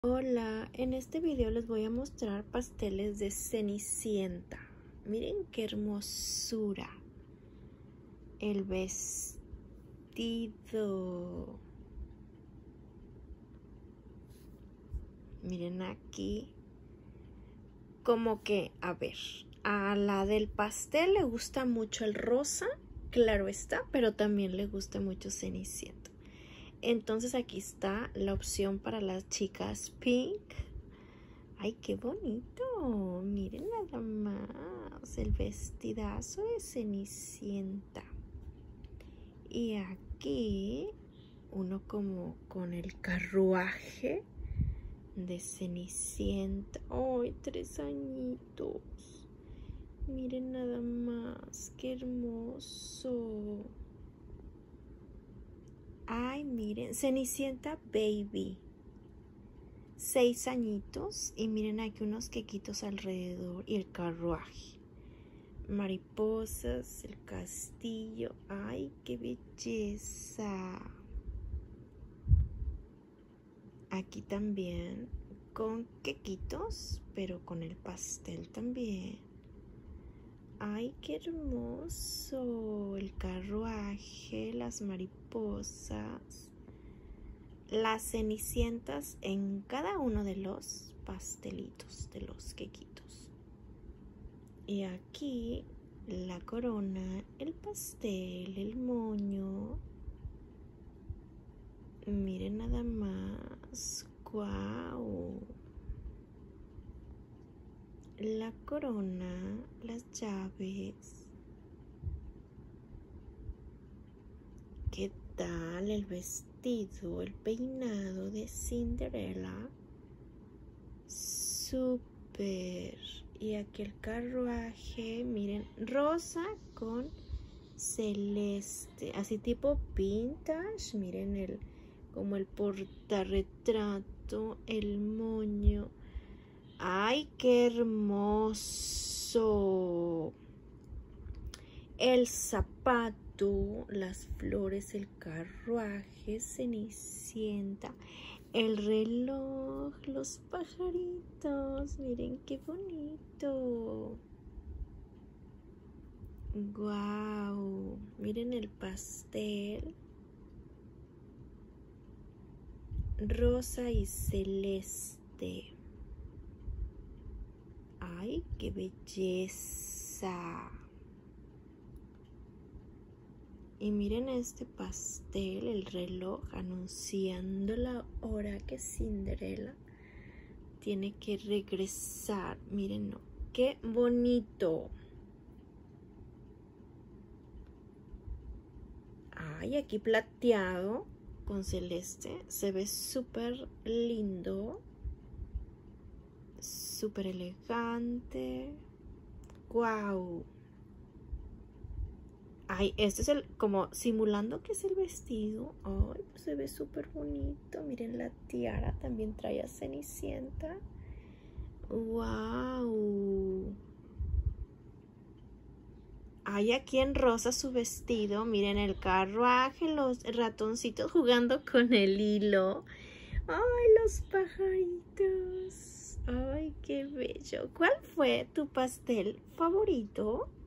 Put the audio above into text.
Hola, en este video les voy a mostrar pasteles de Cenicienta. Miren qué hermosura. El vestido. Miren aquí. Como que, a ver, a la del pastel le gusta mucho el rosa, claro está, pero también le gusta mucho Cenicienta. Entonces aquí está la opción para las chicas pink. ¡Ay, qué bonito! Miren nada más el vestidazo de Cenicienta. Y aquí uno como con el carruaje de Cenicienta. ¡Ay, 3 añitos! Miren nada más, qué hermoso. Ay, miren, Cenicienta Baby. 6 añitos y miren aquí unos quequitos alrededor y el carruaje. Mariposas, el castillo. Ay, qué belleza. Aquí también con quequitos, pero con el pastel también. Ay, qué hermoso. El carruaje, las mariposas. Las cenicientas en cada uno de los pastelitos, de los quequitos. Y aquí la corona, el pastel, el moño. Miren nada más. ¡Guau! La corona, las llaves. ¿Qué tal el vestido, el peinado de Cinderella? Súper. Y aquí el carruaje, miren, rosa con celeste, así tipo vintage. Miren como el portarretrato, el moño. ¡Ay, qué hermoso! El zapato, las flores, el carruaje, Cenicienta, el reloj, los pajaritos. Miren qué bonito. ¡Guau! Miren el pastel. Rosa y celeste. ¡Ay, qué belleza! Y miren este pastel, el reloj, anunciando la hora que Cinderella tiene que regresar. Miren, qué bonito. Ay, aquí plateado con celeste. Se ve súper lindo. Súper elegante. ¡Guau! Ay, este es el, como simulando que es el vestido. Ay, pues se ve súper bonito. Miren la tiara, también trae a Cenicienta. ¡Wow! Hay aquí en rosa su vestido. Miren el carruaje, los ratoncitos jugando con el hilo. ¡Ay, los pajaritos! ¡Ay, qué bello! ¿Cuál fue tu pastel favorito?